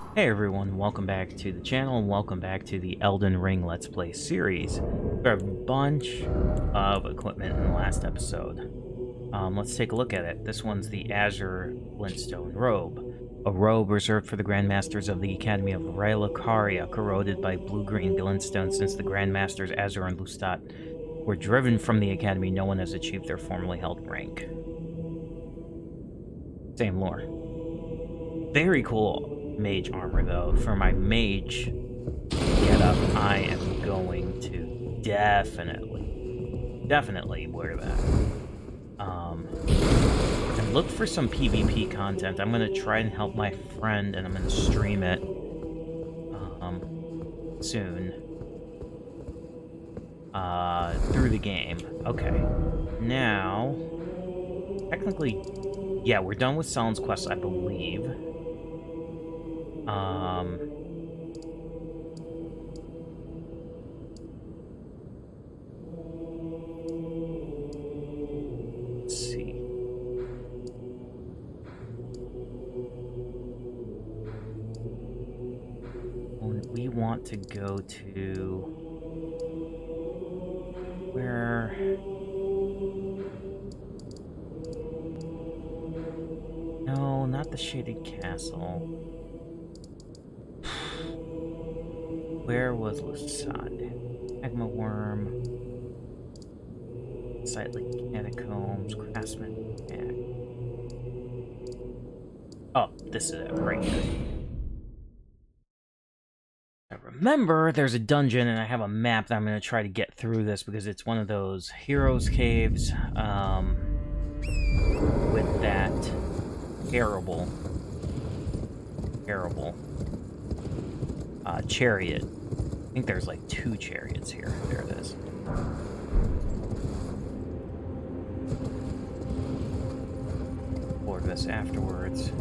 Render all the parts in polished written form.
Hey everyone, welcome back to the channel and welcome back to the Elden Ring Let's Play series. We have a bunch of equipment in the last episode. Let's take a look at it. This one's the Azure Glintstone Robe. A robe reserved for the Grandmasters of the Academy of Relicaria, corroded by blue-green glintstone since the Grandmasters Azure and Lustat were driven from the Academy. No one has achieved their formerly held rank. Same lore. Very cool mage armor, though. For my mage getup, I am going to definitely wear that. And look for some PvP content. I'm going to try and help my friend, and I'm going to stream it soon through the game. Okay. Now, technically, yeah, we're done with Selen's quest, I believe. Let's see. We want to go to where? No, not the Shaded Castle. Where was Lusad? Magma Worm. Sightly Catacombs. Craftsman. Yeah. Oh, this is it right here. I remember there's a dungeon, and I have a map that I'm going to try to get through this because it's one of those heroes caves with that terrible chariot. I think there's like 2 chariots here. There it is. Explore this afterwards.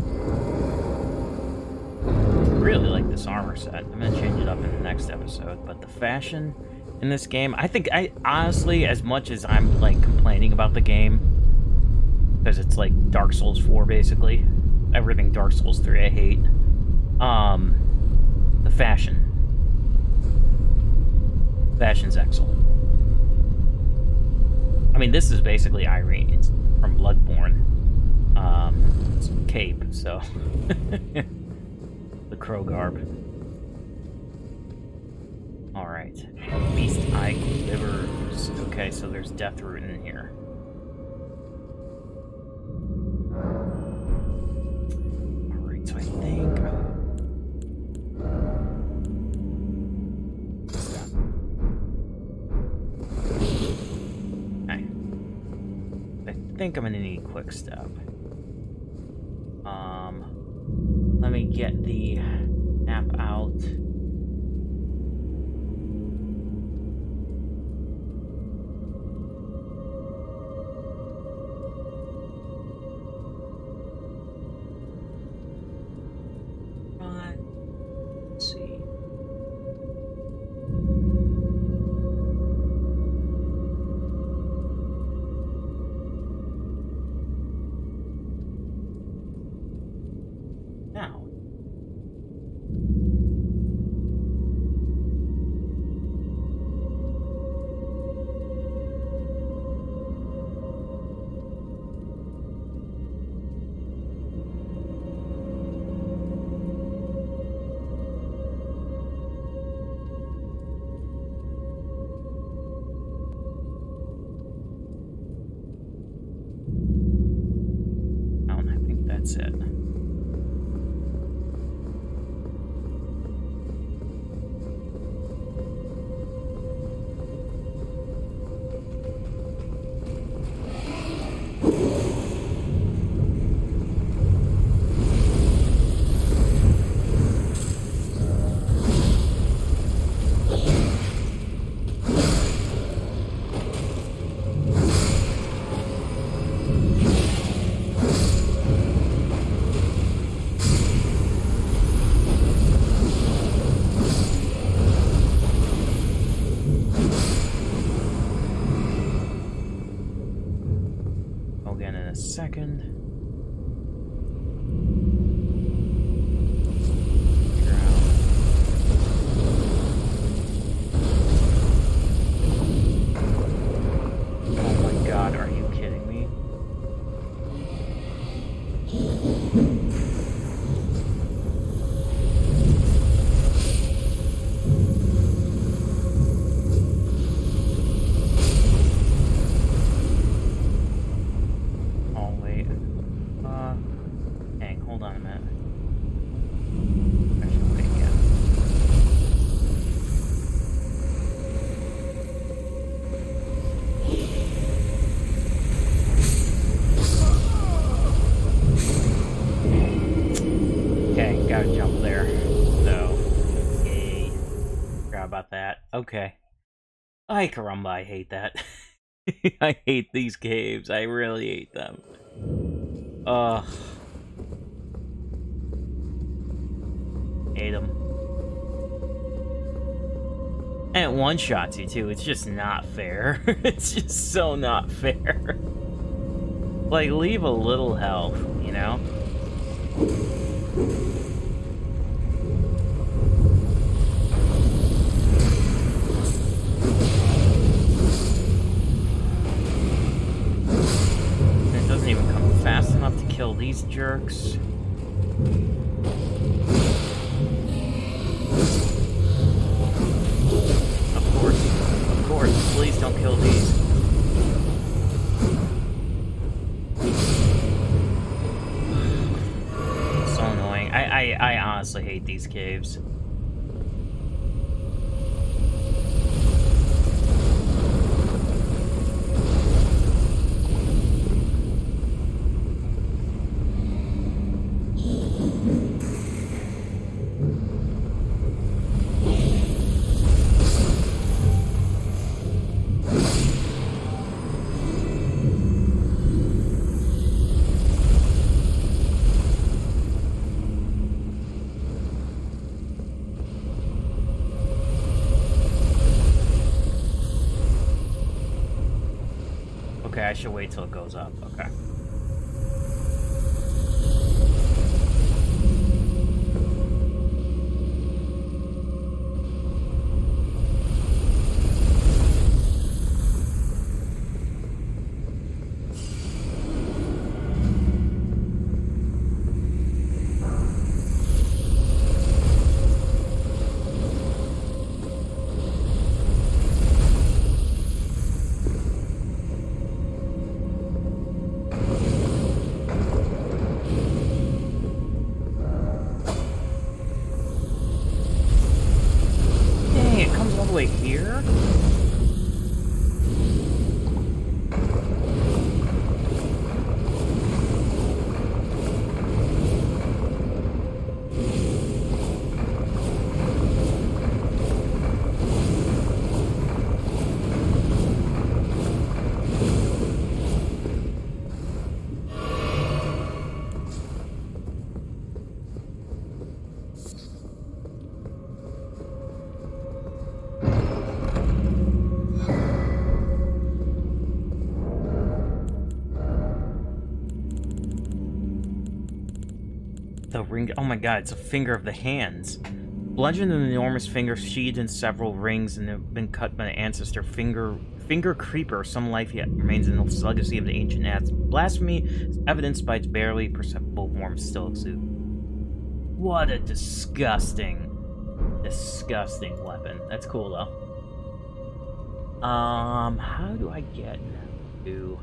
I really like this armor set. I'm gonna change it up in the next episode, but the fashion in this game, I honestly, as much as I'm like complaining about the game, because it's like Dark Souls 4 basically, everything Dark Souls 3 I hate, the fashion's excellent. I mean, this is basically Irene. It's from Bloodborne. It's cape, so the crow garb. Alright. Beast Eye Quivers. Okay, so there's Deathroot in here. Alright, so I think... Okay. I think I'm gonna need Quick Step. Let me get the map out. Let's see. Now. I think that's it. Again in a second. Okay. Ay, caramba, I hate that. I hate these caves. I really hate them. Ugh. Hate them. And it one-shots you, too. It's just not fair. It's just so not fair. Like, leave a little health, you know? And it doesn't even come fast enough to kill these jerks. Of course, please don't kill these. So annoying. I honestly hate these caves. Okay, I should wait till it goes up. Okay. Here? The ring. Oh my god, it's a finger of the hands. Bludgeoned an enormous finger sheathed in several rings and have been cut by an ancestor. Finger creeper. Some life yet remains in the legacy of the ancient acts. Blasphemy is evidenced by its barely perceptible warmth still exude. What a disgusting, disgusting weapon. That's cool though. How do I get to?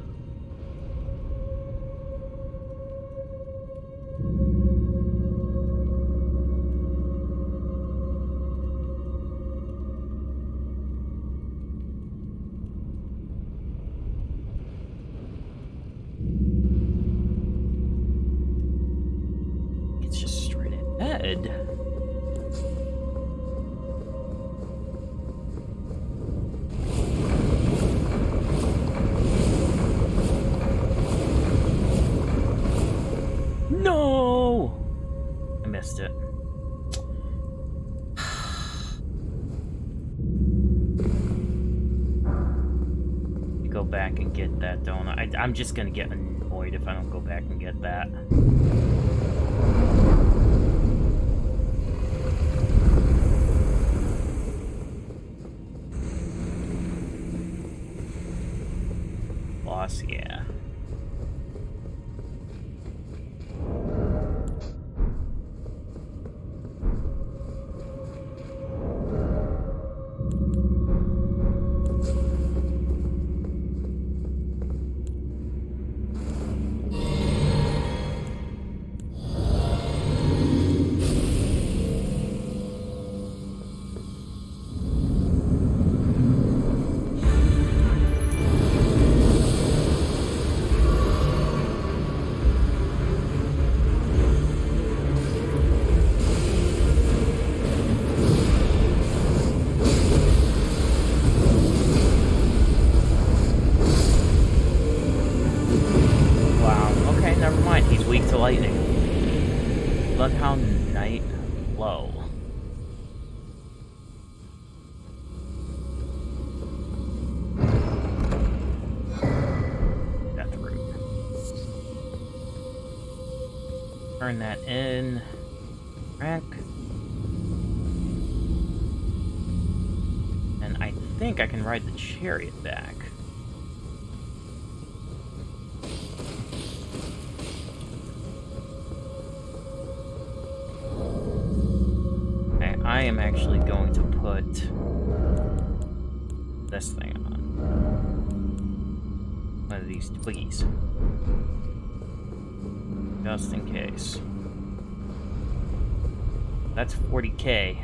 It's just straight ahead. No! I missed it. Go back and get that, don't I? I'm just gonna get annoyed if I don't go back and get that. Boss, yeah. lightning. Bloodhound Night Low. Death root. Turn that in. Rank. And I think I can ride the chariot back. I am actually going to put this thing on. One of these twiggies. Just in case. That's 40K.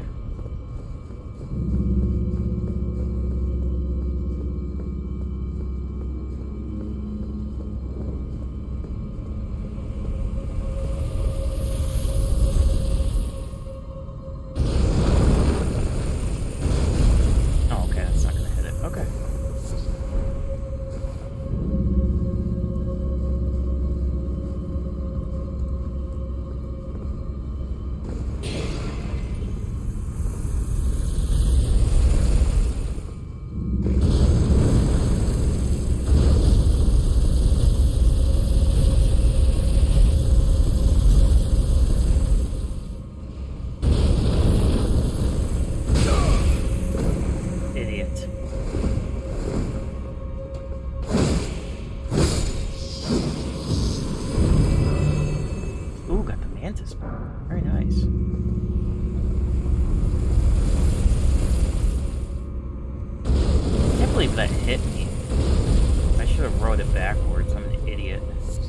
That hit me. I should have rode it backwards. I'm an idiot.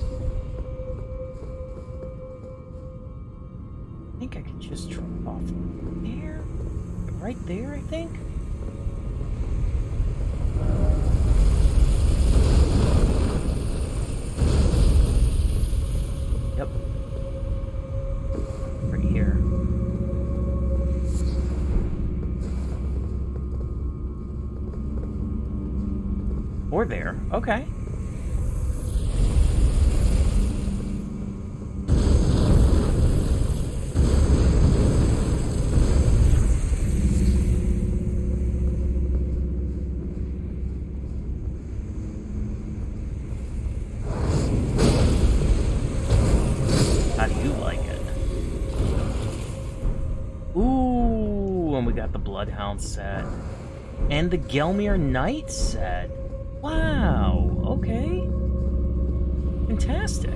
I think I could just drop off there? Right there, I think? Yep. Right here. Or there. Okay. How do you like it? Ooh, and we got the Bloodhound set. And the Gelmir Knight set. Wow, okay. Fantastic.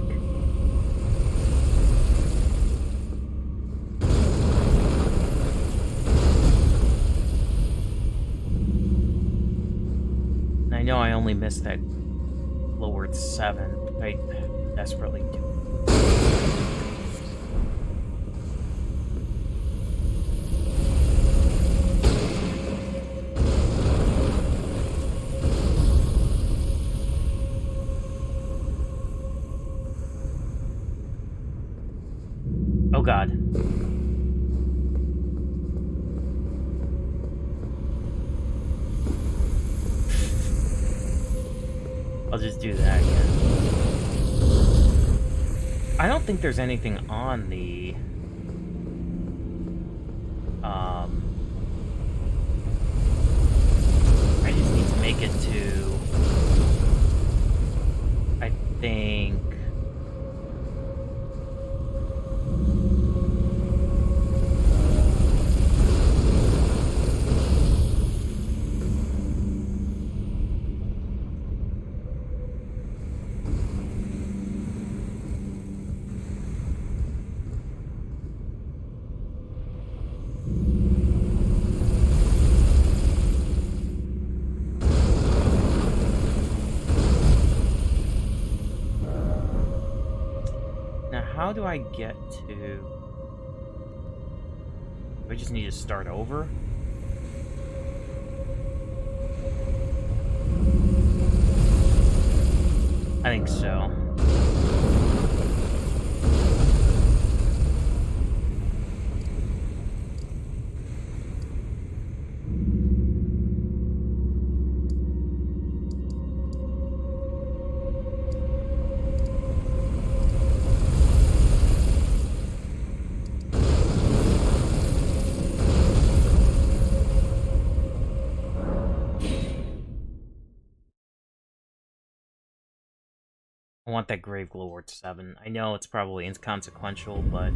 I know I only missed that lowered 7. I desperately do. Oh God. I'll just do that again. I don't think there's anything on the... I just need to make it to... I think... How do I get to... Do I just need to start over? I think so. I want that Grave Glowwort 7. I know it's probably inconsequential, but...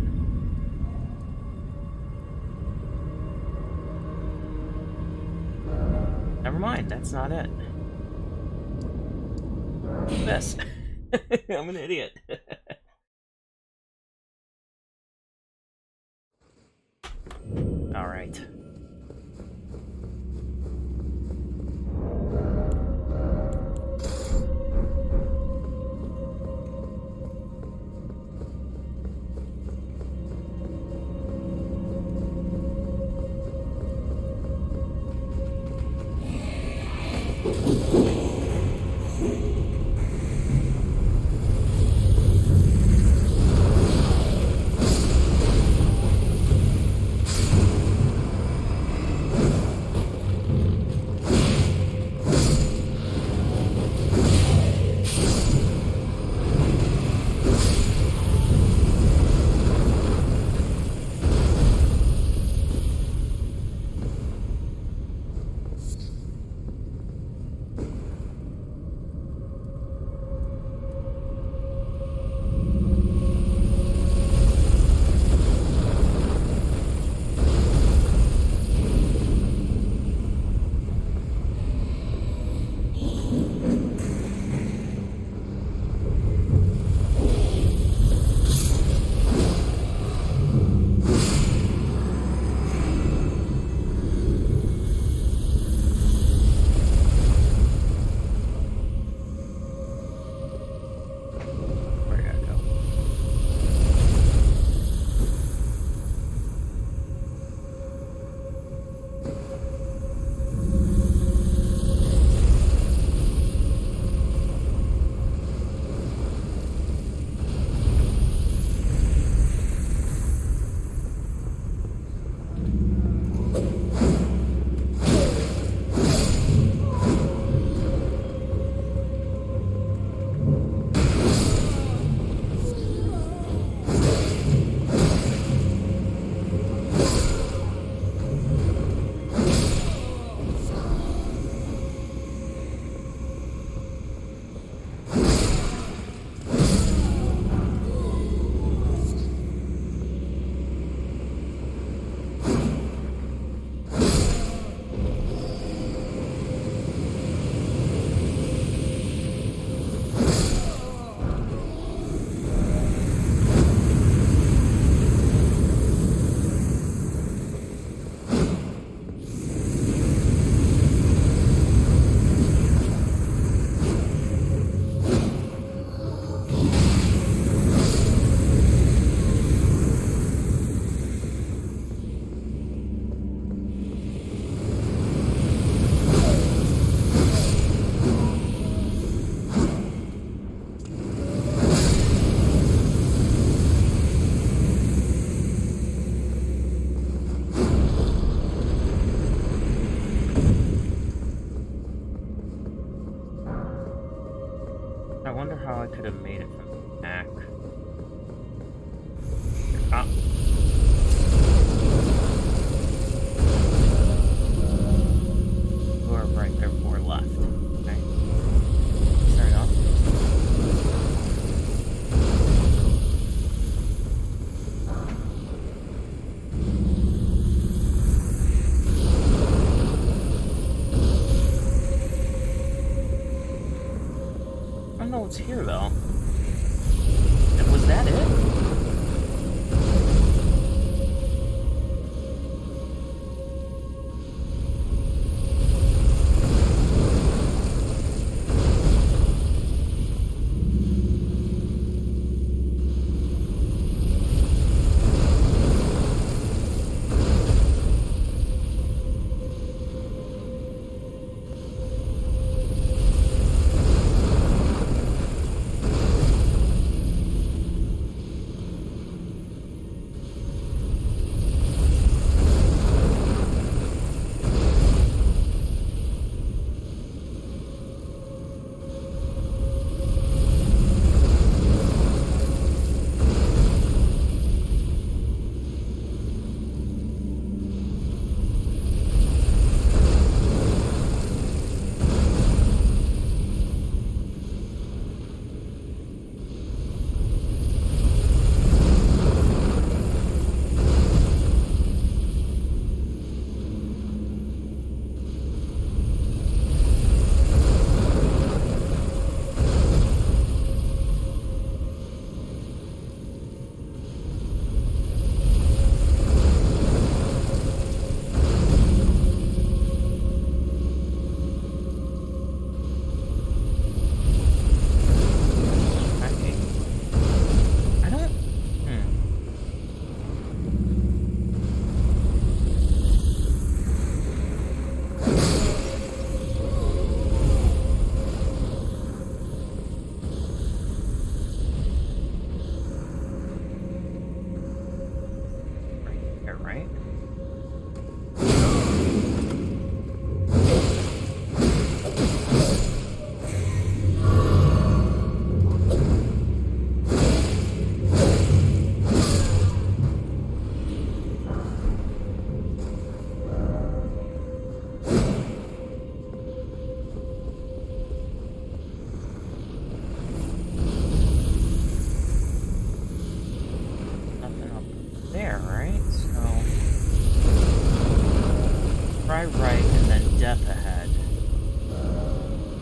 Never mind, that's not it. This. I'm an idiot. Alright. I wonder how I could have made it from the back. Ah. Or right there, or left. Okay. Fair enough. I don't know what's here though. And was that it?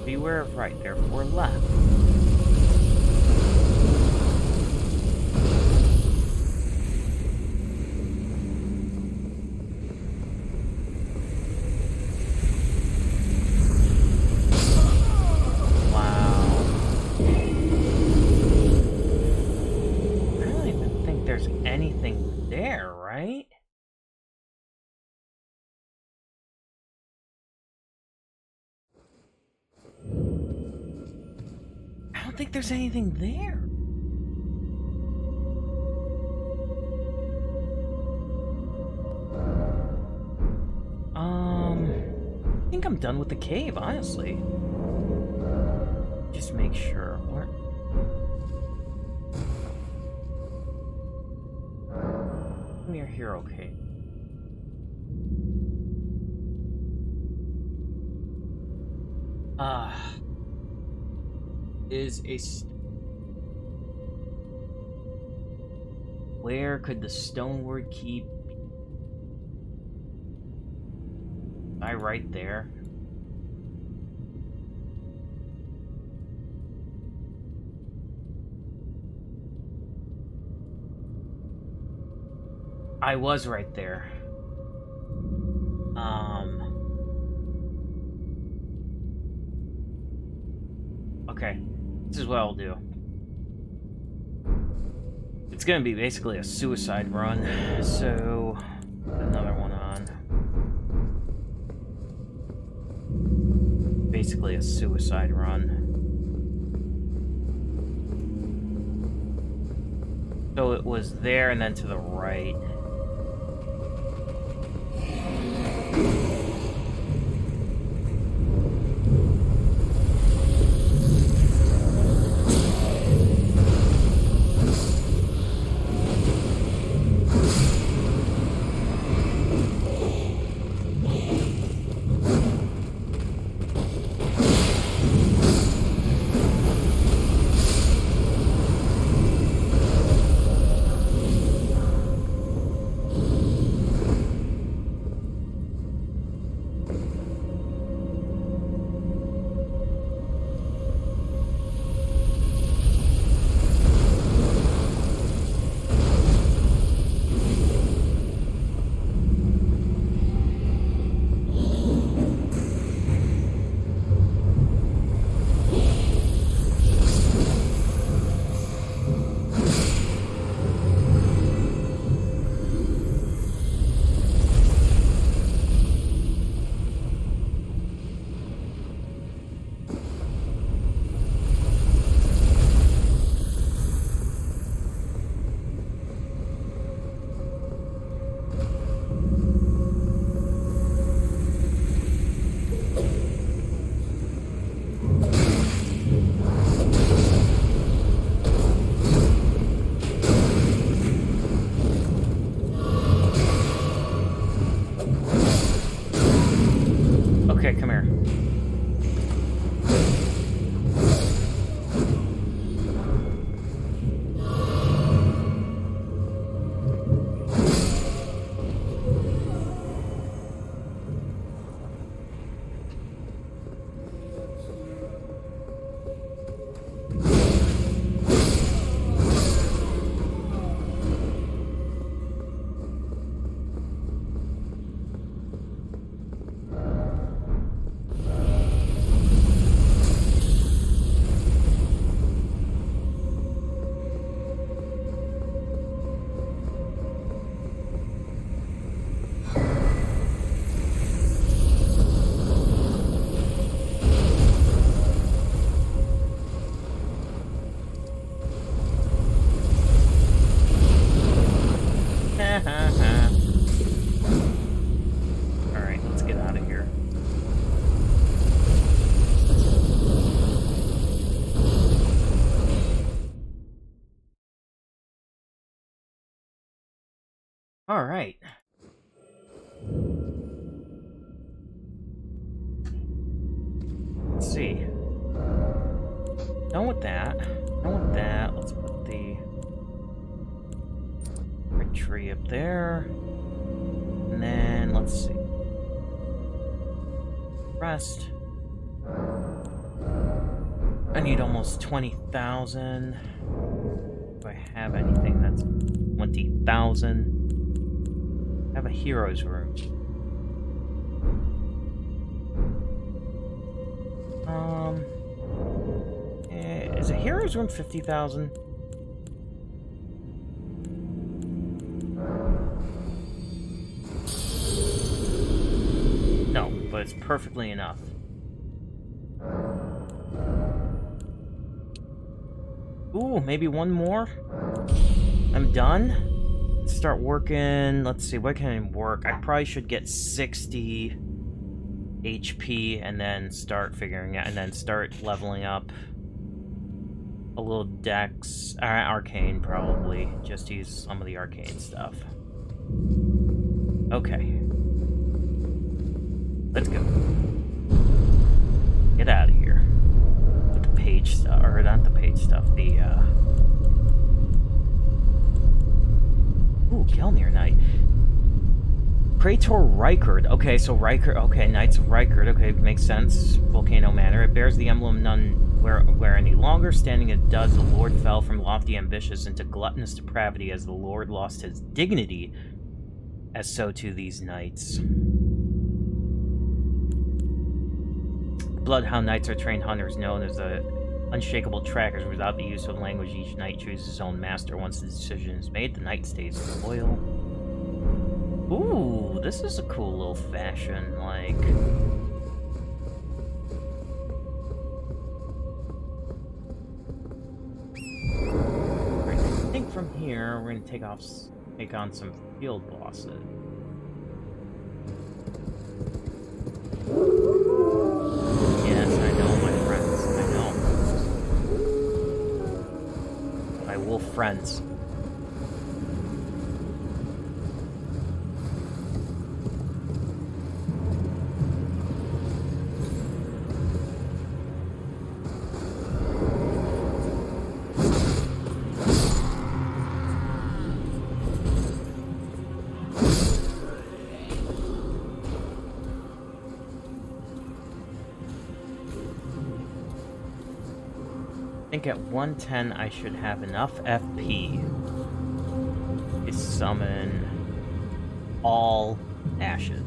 Beware of right, therefore left. Anything there, right? I don't think there's anything there. I think I'm done with the cave, honestly. Just make sure. Where? Near here, okay. Is a... Where could the Stoneward Keep be? Am I right there? I was right there. Okay. This is what I'll do. It's gonna be basically a suicide run, so... Another one on. Basically a suicide run. So it was there and then to the right. Okay, come here. Alright, let's get out of here. Alright. Let's see. Done with that. Done with that. Let's put the red tree up there. And then, let's see. Rest. I need almost 20,000. Do I have anything that's 20,000? I have a hero's room. Is a hero's room 50,000? No, but it's perfectly enough. Ooh, maybe one more? I'm done? Let's start working. Let's see, what can I work? I probably should get 60 HP and then start figuring out, and then start leveling up a little dex, arcane probably, just to use some of the arcane stuff. Okay. Let's go. Get out of here. With the page stuff, or not the page stuff, the, Ooh, Gelmir Knight. Praetor Rykard. Okay, so Rykard, okay, Knights of Rykard, okay, makes sense. Volcano Manor. It bears the emblem none wear any longer. Standing it does, the Lord fell from lofty ambitions into gluttonous depravity as the Lord lost his dignity, as so too these knights. Bloodhound Knights are trained hunters known as the unshakable trackers. Without the use of language, each knight chooses his own master. Once the decision is made, the knight stays loyal. Ooh, this is a cool little fashion, like... Right, I think from here, we're gonna take on some field bosses. Yes, I know, my friends, I know. My wolf friends. I think at 110 I should have enough FP to summon all ashes.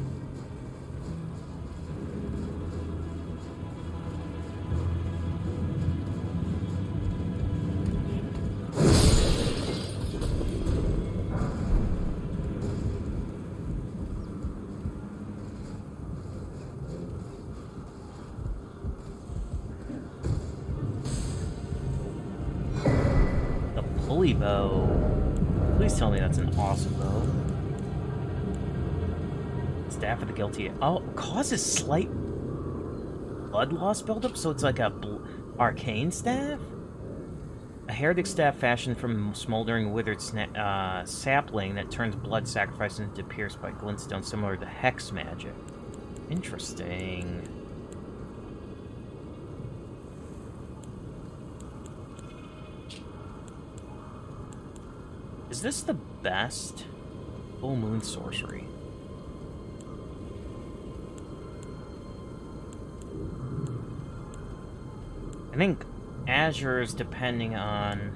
Pulley bow. Please tell me that's an awesome bow. Staff of the Guilty. Oh, causes slight blood loss buildup, so it's like a arcane staff? A heretic staff fashioned from smoldering withered sapling that turns blood sacrifice into pierced by glintstone, similar to hex magic. Interesting. Is this the best? Full Moon Sorcery. I think Azure is depending on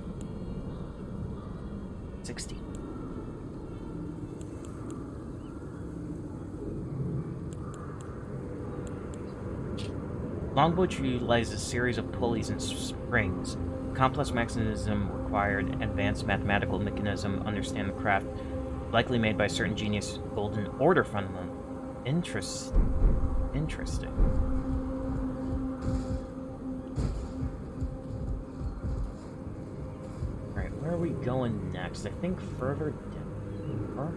60. Longbow utilizes a series of pulleys and springs. Complex mechanism required advanced mathematical mechanism. Understand the craft, likely made by certain genius Golden Order fundamental. Interesting. Alright, where are we going next? I think further down.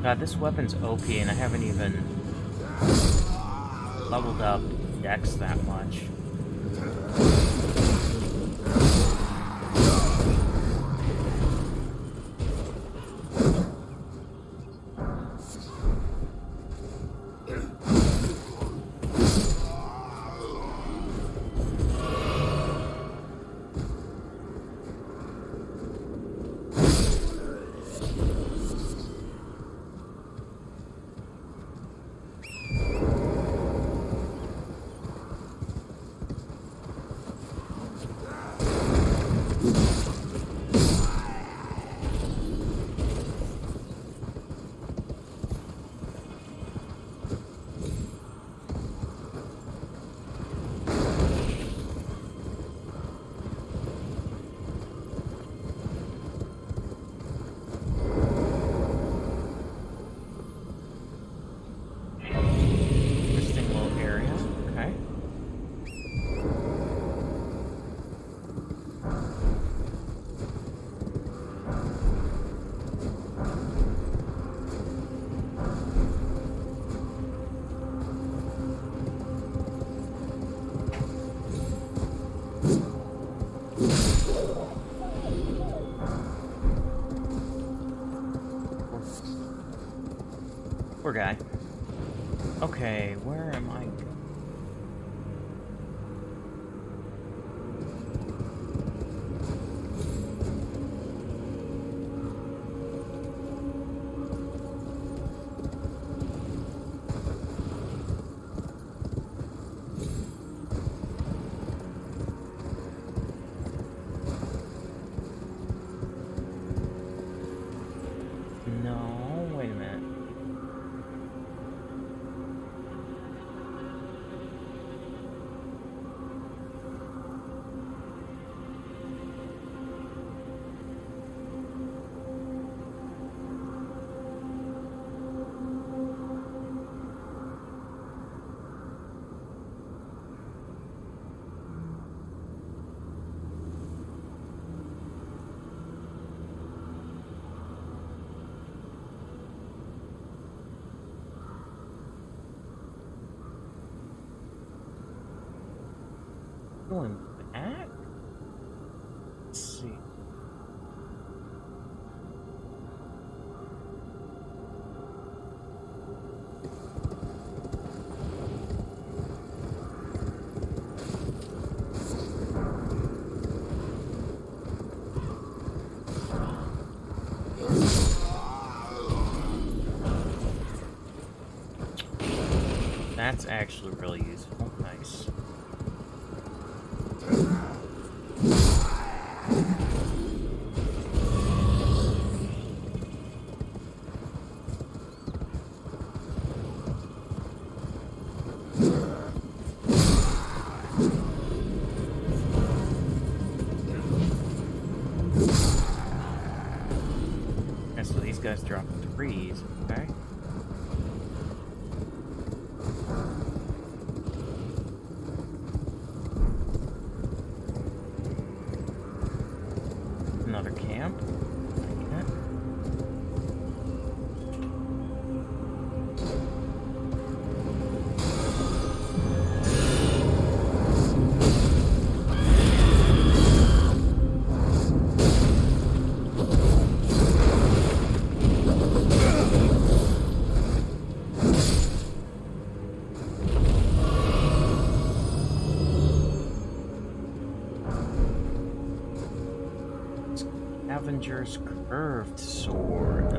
God, this weapon's OP, and I haven't even leveled up Dex that much. Poor guy. Okay, where am I? No, wait a minute. Going back? Let's see. That's actually really useful. Nice. Okay, so these guys drop threes, okay? Another camp. Okay. Scavenger's curved sword.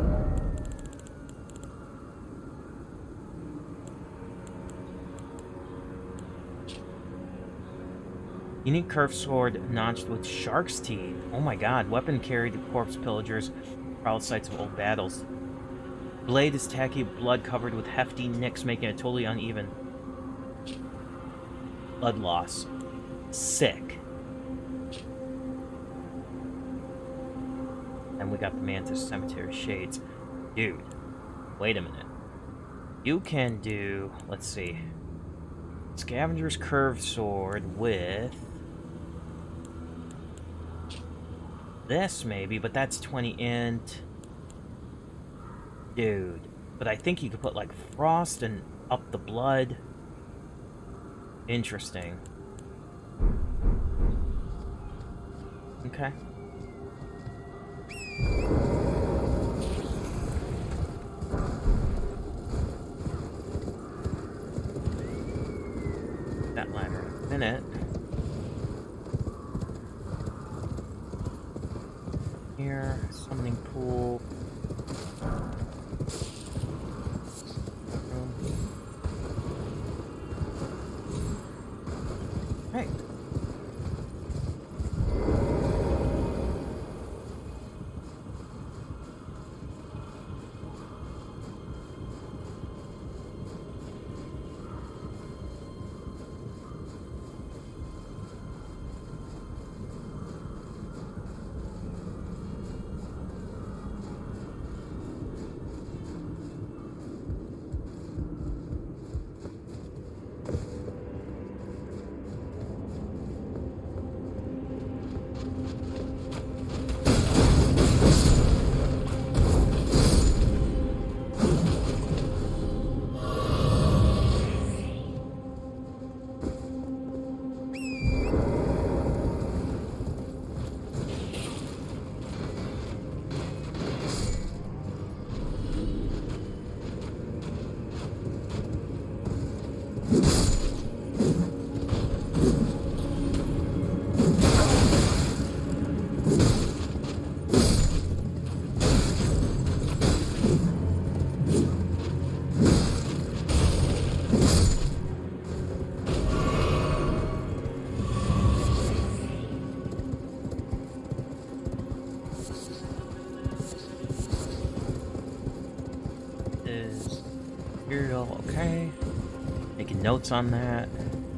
Unique curved sword notched with shark's teeth. Oh my god, weapon carried to corpse pillagers, proud sites of old battles. Blade is tacky, blood covered with hefty nicks, making it totally uneven. Blood loss. Sick. And we got the Mantis Cemetery Shades. Dude, wait a minute. You can do, let's see, Scavenger's Curved Sword with this maybe, but that's 20 int. Dude. But I think you could put, like, frost and up the blood. Interesting. Okay. That ladder in a minute. Here, summoning pool. Hey. Okay. Making notes on that.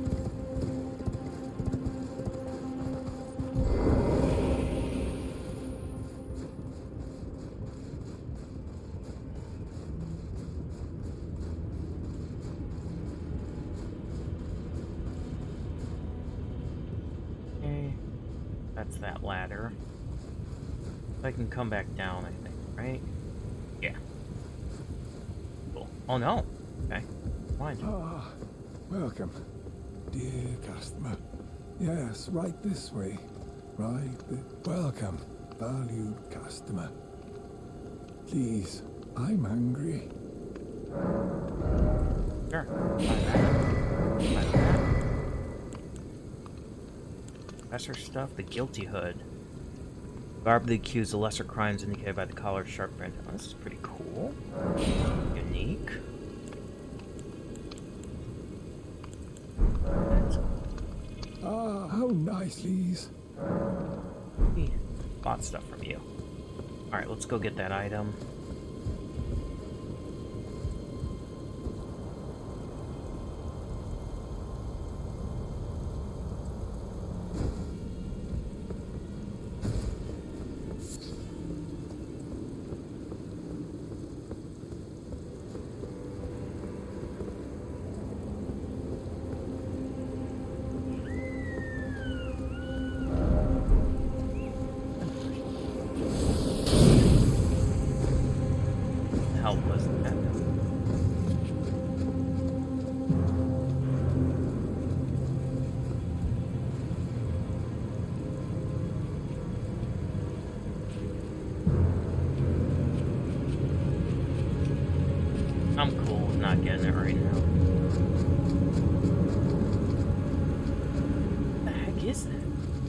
Okay. That's that ladder. I can come back down, I think, right? Yeah. Cool. Oh no. Okay. Fine. Ah, welcome, dear customer. Yes, right this way. Welcome, valued customer. Please, I'm hungry. Sure. Buy that. Lesser stuff, the guilty hood. Garb the accused, the lesser crimes indicated by the collar sharp print. Oh, this is pretty cool. Unique. Ah, how nice, Lise. Bought stuff from you. Alright, let's go get that item. I'm cool with not getting it right now. What the heck is that?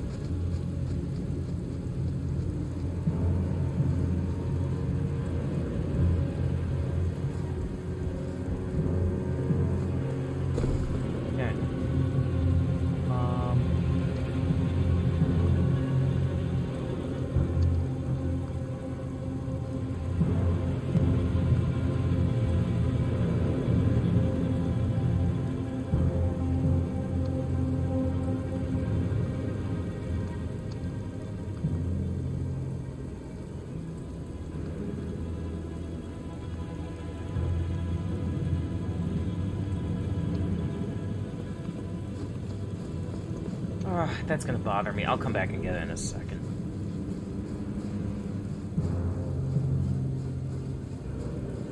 That's gonna bother me. I'll come back and get it in a second.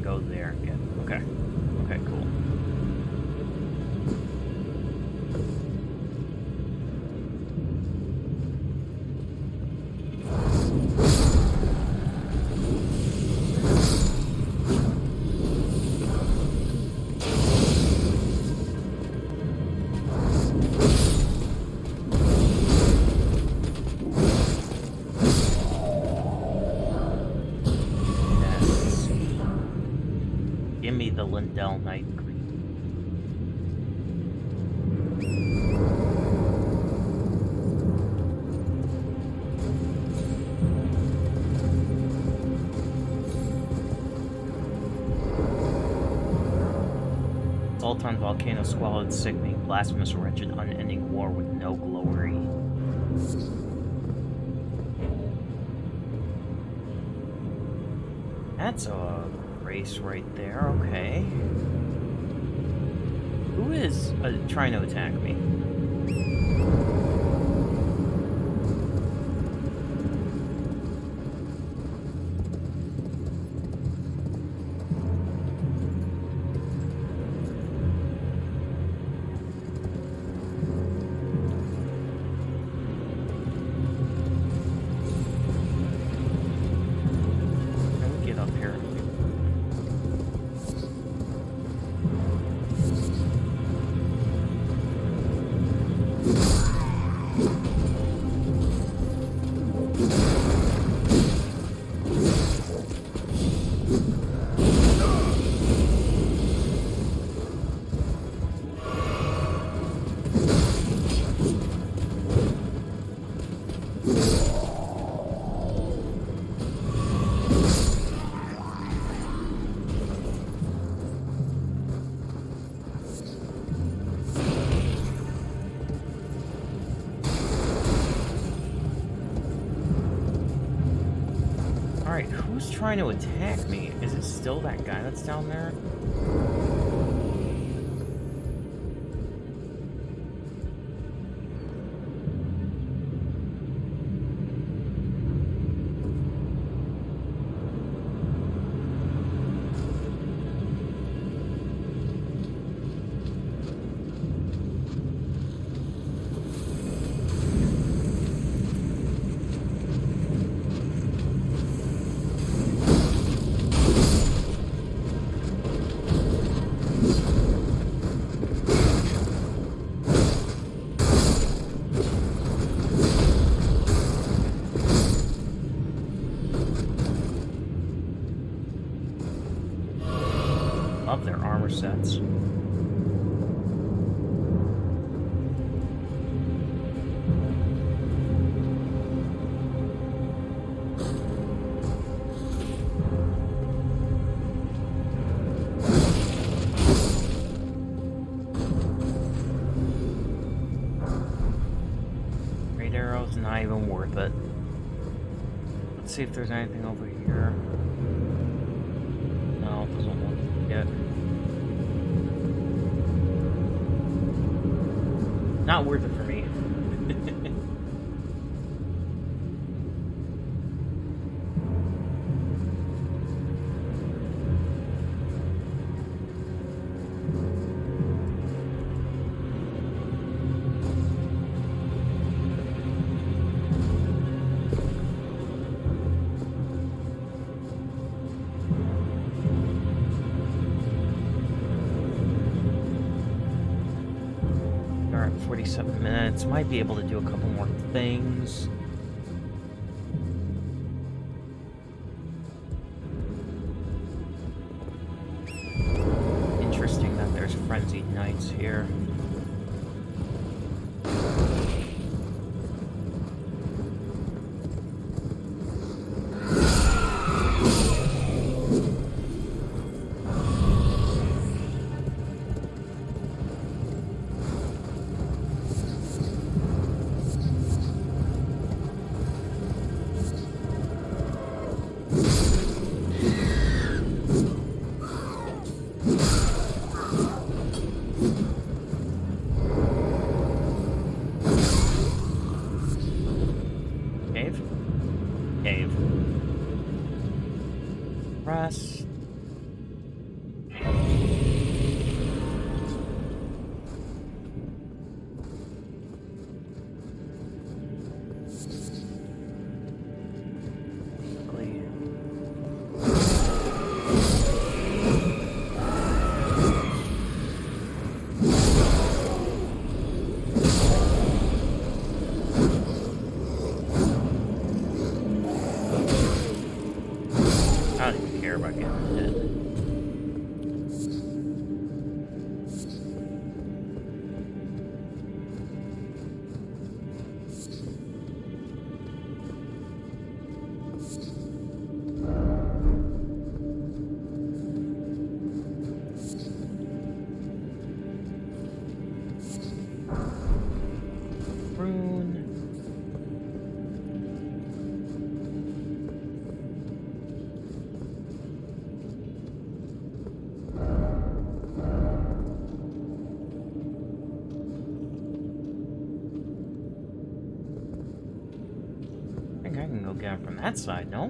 go there again. Okay. Okay, cool. Give me the Lindell Night Green. Sultan Volcano squalid, sickening, blasphemous, wretched, unending war with no glory. That's a race right there, okay. Who is trying to attack me? Can we get up here? Alright, who's trying to attack me? Is it still that guy that's down there? Love their armor sets. Great arrows, not even worth it. Let's see if there's anything over here. No, it doesn't look yet. Not worth it for me. Alright, 47 minutes. Might be able to do a couple more things. Interesting that there's frenzied knights here. Cave. Rest. recommended. I can go get him from that side, no?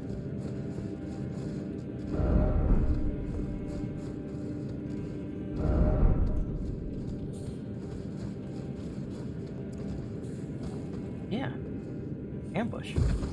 Yeah. Ambush.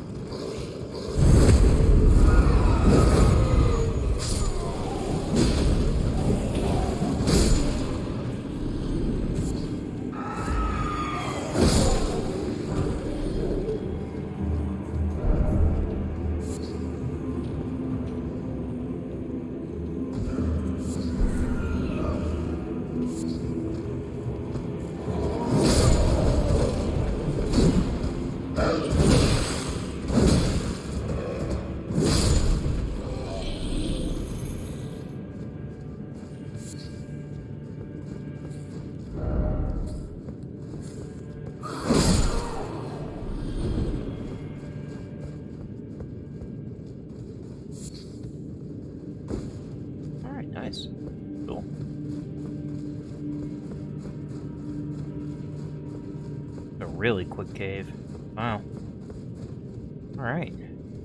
Nice. Cool. A really quick cave. Wow. Alright.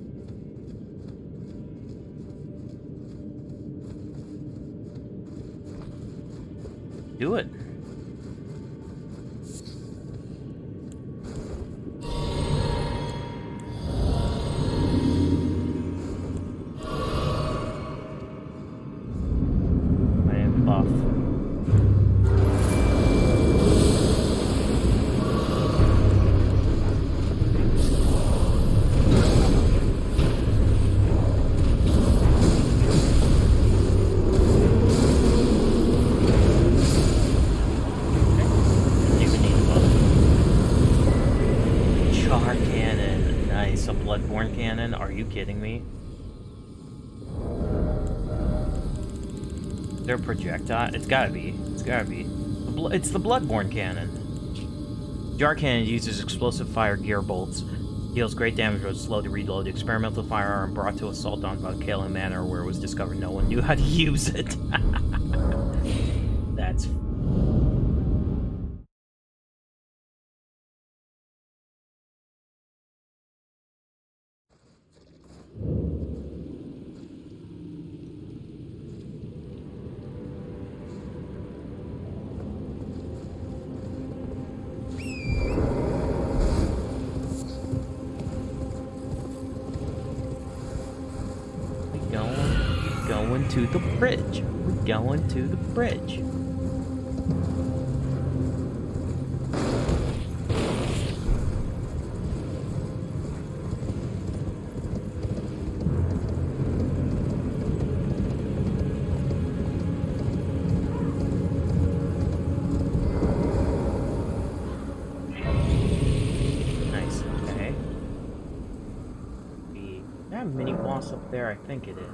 Do it. A Bloodborne cannon? Are you kidding me? They're projectile? It's gotta be. It's gotta be. It's the Bloodborne cannon. Jar cannon uses explosive fire gear bolts. Deals great damage but is slow to reload. The experimental firearm brought to Assault on Valhalla Manor, where it was discovered no one knew how to use it. That's... Going to the bridge. We're going to the bridge. Nice. Okay. That mini boss up there, I think it is.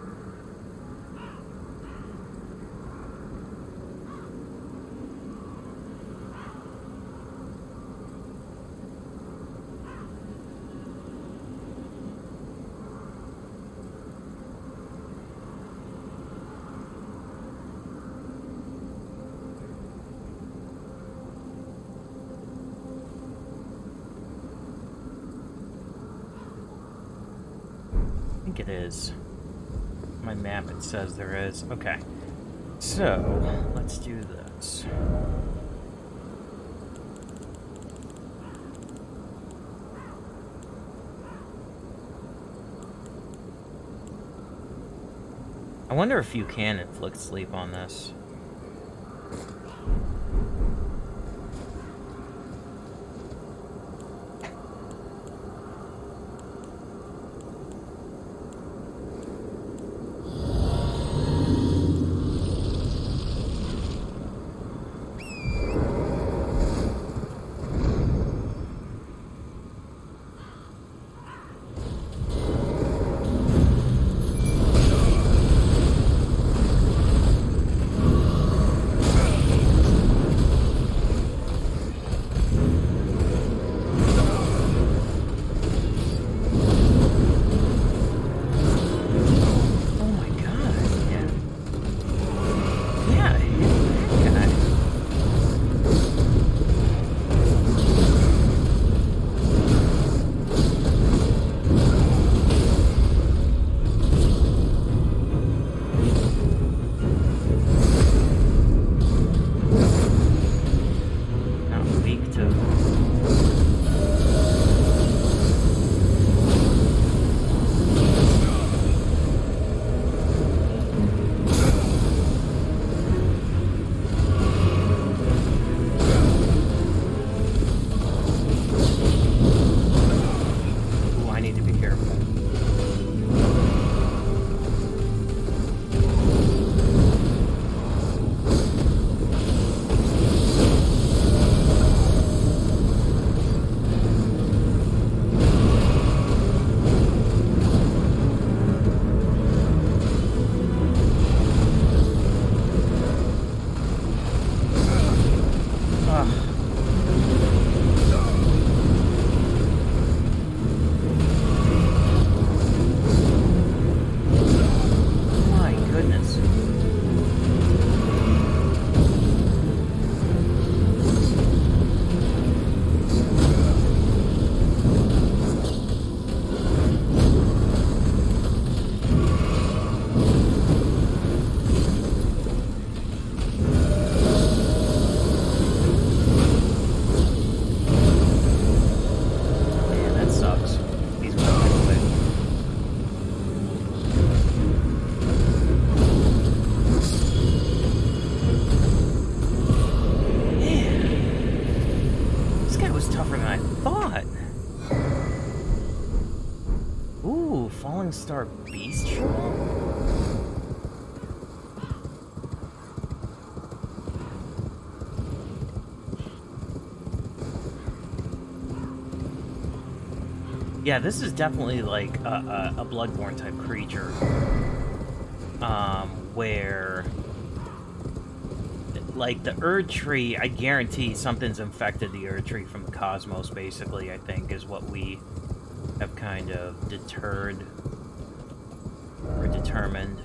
I think it is. My map, it says there is. Okay. So, let's do this. I wonder if you can inflict sleep on this. Falling Star Beast show up? Yeah, this is definitely like a Bloodborne type creature. Where like the Erd Tree, I guarantee something's infected the Erd Tree from the cosmos, basically, I think, is what we have kind of deterred or determined.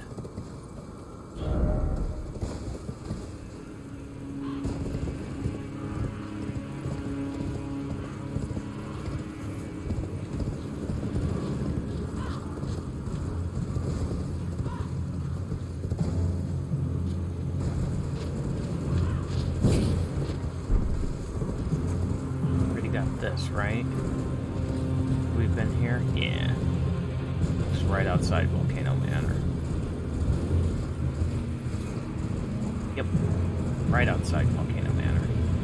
Right? We've been here? Yeah. It's right outside Volcano Manor. Yep. Right outside Volcano Manor.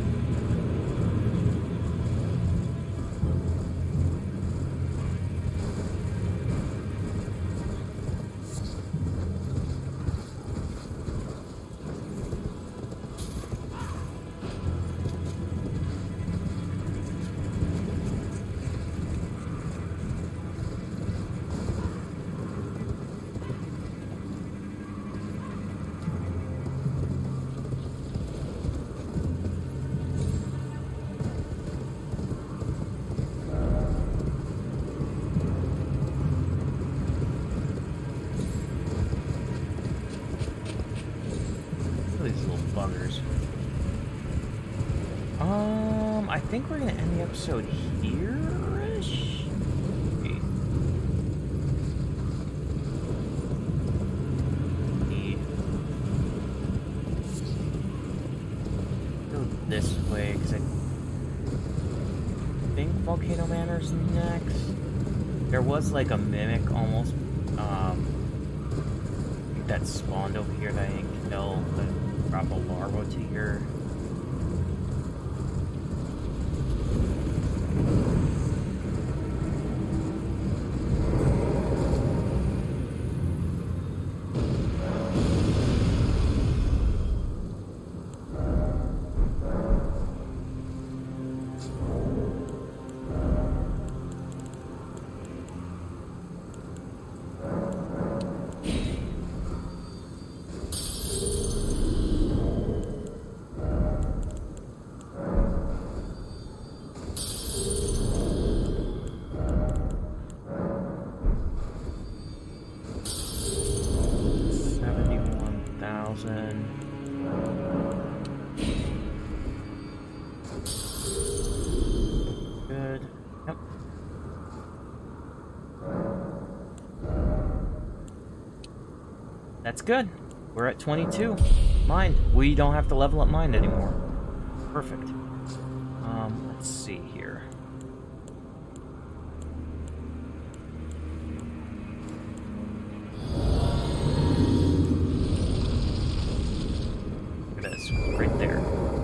I think we're gonna end the episode here-ish. Go this way, because I think Volcano Manor's next. There was like a mimic almost, that spawned over here that I didn't kill, but drop a larva to here. Good. Yep. That's good. We're at 22. Mind. We don't have to level up mind anymore. Perfect. Let's see here. Look at this. Right there.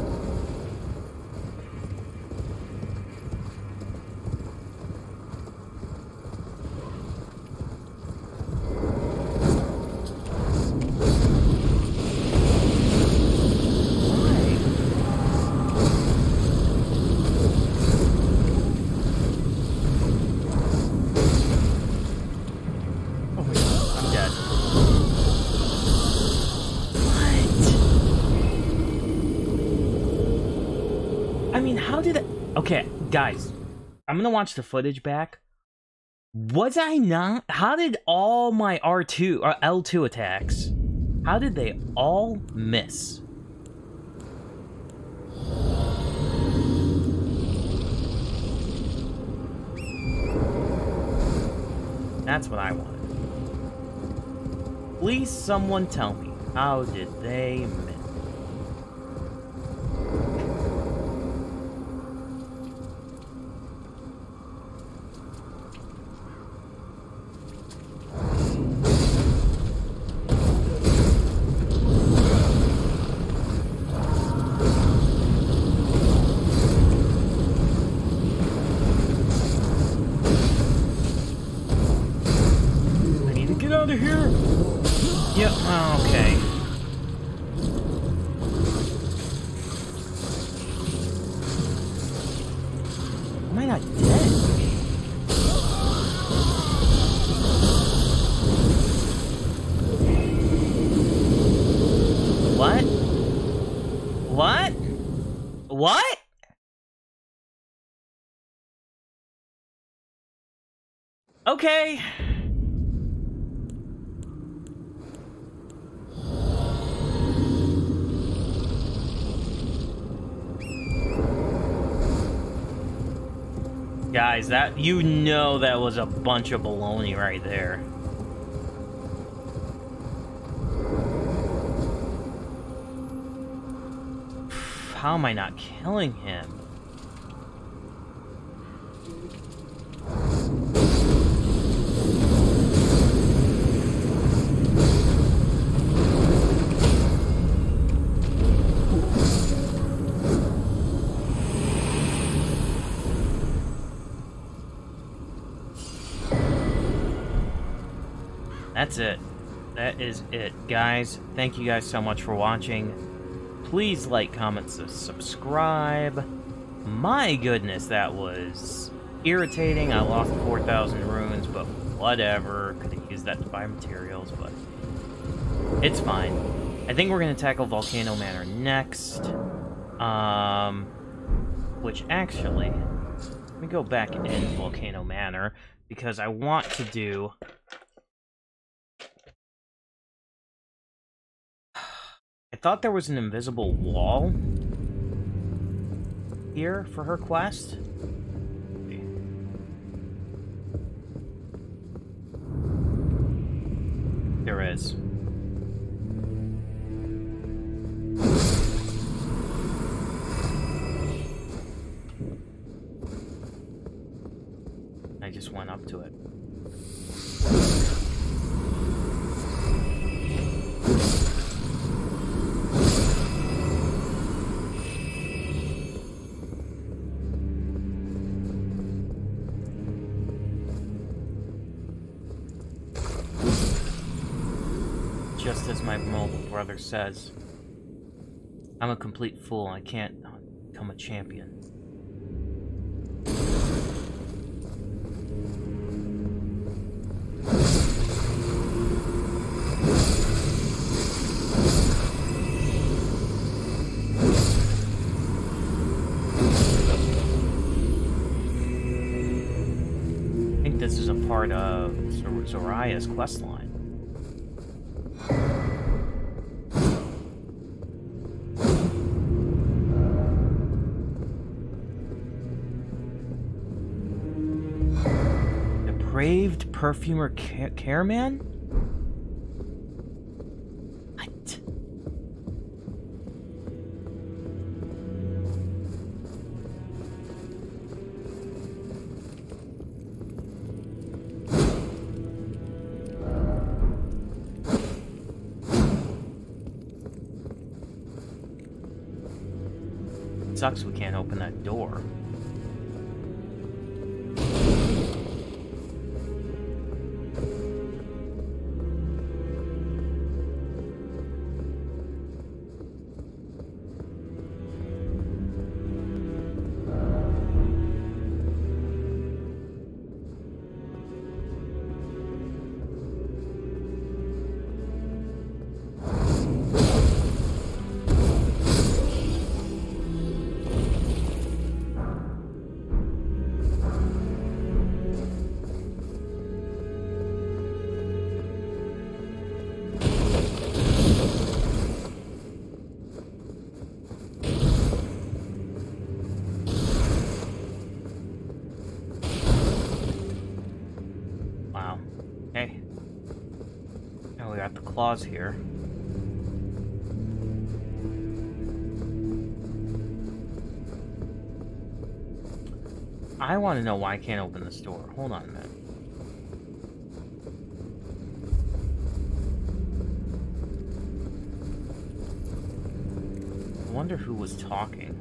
Okay, guys, I'm gonna watch the footage back. Was I not? How did all my R2 or L2 attacks, how did they all miss? That's what I wanted. Please someone tell me, how did they miss? of here! Yep, okay. Am I not dead? What? What? What? Okay. Guys, that that was a bunch of baloney right there. How am I not killing him? That's it. That is it, guys. Thank you guys so much for watching. Please like, comment, subscribe. My goodness, that was irritating. I lost 4,000 runes, but whatever. Could have used that to buy materials, but it's fine. I think we're going to tackle Volcano Manor next. Which actually, let me go back in Volcano Manor, because I want to do... I thought there was an invisible wall here for her quest. There is. I just went up to it. Just as my mobile brother says, I'm a complete fool. I can't become a champion. I think this is a part of Zoraya's questline. Depraved perfumer careman? What? Sucks we can't open that door. Claws here. I want to know why I can't open this door. Hold on a minute. I wonder who was talking.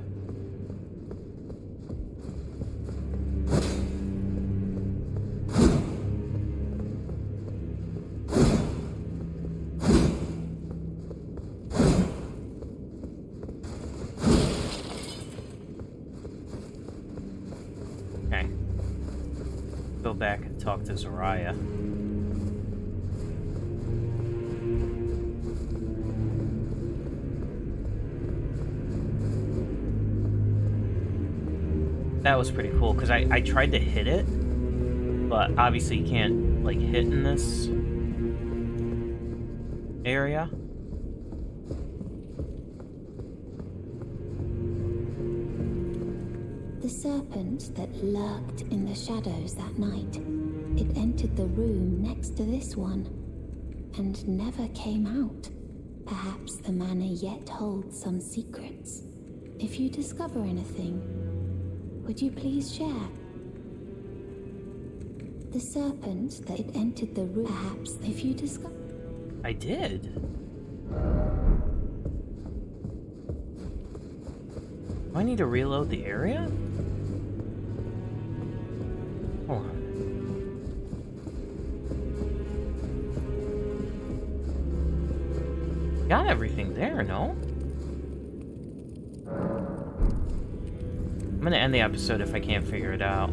Go back and talk to Zarya. That was pretty cool, because I tried to hit it, but obviously you can't, like, hit in this area. The serpent that lurked in the shadows that night, it entered the room next to this one, and never came out. Perhaps the manor yet holds some secrets. If you discover anything, would you please share? The serpent that it entered the room. Perhaps if you discover. I did. Do I need to reload the area? Hold on. Got everything there, no? I'm gonna end the episode if I can't figure it out.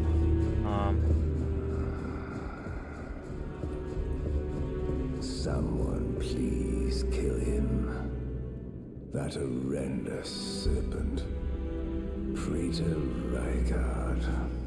Someone please kill him. That horrendous serpent. Praetor Rykard.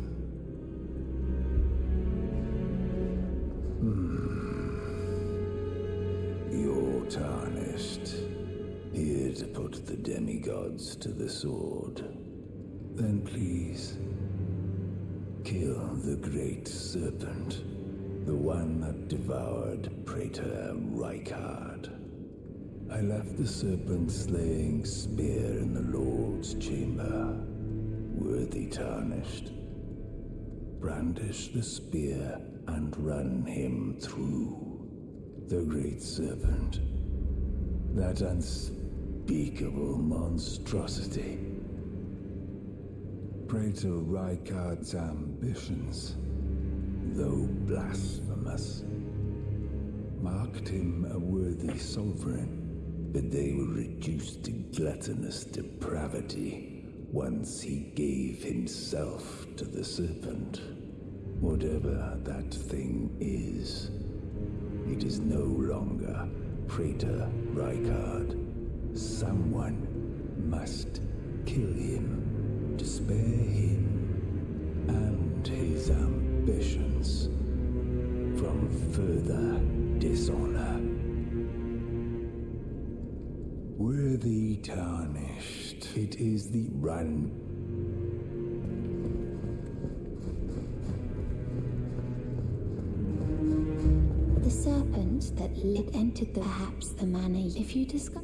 You're tarnished. Here to put the demigods to the sword. Then please, kill the great serpent. The one that devoured Praetor Rykard. I left the serpent-slaying spear in the Lord's chamber. Worthy tarnished. Brandish the spear and run him through. The great serpent. That unspeakable monstrosity. Praetor Rykard's ambitions, though blasphemous, marked him a worthy sovereign, but they were reduced to gluttonous depravity once he gave himself to the serpent. Whatever that thing is, it is no longer Praetor Rykard. Someone must kill him to spare him and his ambitions from further dishonor. Worthy tarnished, it is the run. The serpent that lit entered the. Perhaps the manor. If you discover.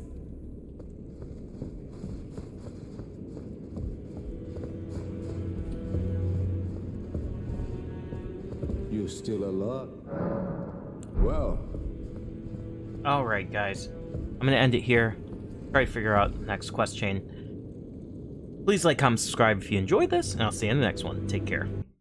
You're still alive? Well. Alright, guys. I'm gonna end it here. Try to figure out the next quest chain. Please like, comment, subscribe if you enjoyed this, and I'll see you in the next one. Take care.